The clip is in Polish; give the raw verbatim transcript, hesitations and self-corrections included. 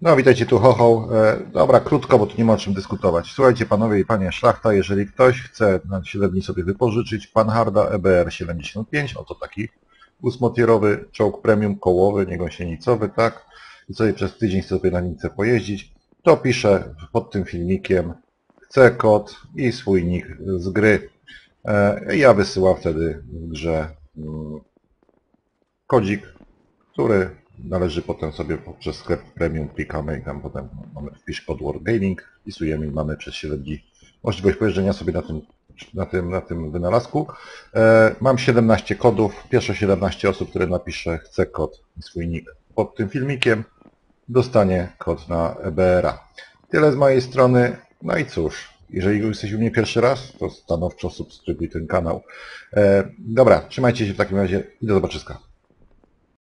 No, witajcie tu, Hoho. E, dobra, krótko, bo tu nie ma o czym dyskutować. Słuchajcie, panowie i panie szlachta, jeżeli ktoś chce na siedem dni sobie wypożyczyć Panharda E B R siedemdziesiąt pięć, oto taki ósmotierowy czołg premium kołowy, niegąsienicowy, tak? I sobie przez tydzień sobie na nim chce pojeździć, to piszę pod tym filmikiem, chcę kod i swój nick z gry. E, ja wysyłam wtedy w grze mm, kodzik, który należy potem sobie poprzez sklep premium klikamy i tam potem mamy wpisz kod Wargaming, wpisujemy i mamy przez siedem dni możliwość pojeżdżenia sobie na tym, na tym, na tym wynalazku. E, mam siedemnaście kodów, pierwsze siedemnaście osób, które napisze chce kod i swój nick pod tym filmikiem, dostanie kod na E B R a. Tyle z mojej strony, no i cóż, jeżeli jesteś u mnie pierwszy raz, to stanowczo subskrybuj ten kanał. E, dobra, trzymajcie się w takim razie i do zobaczyska.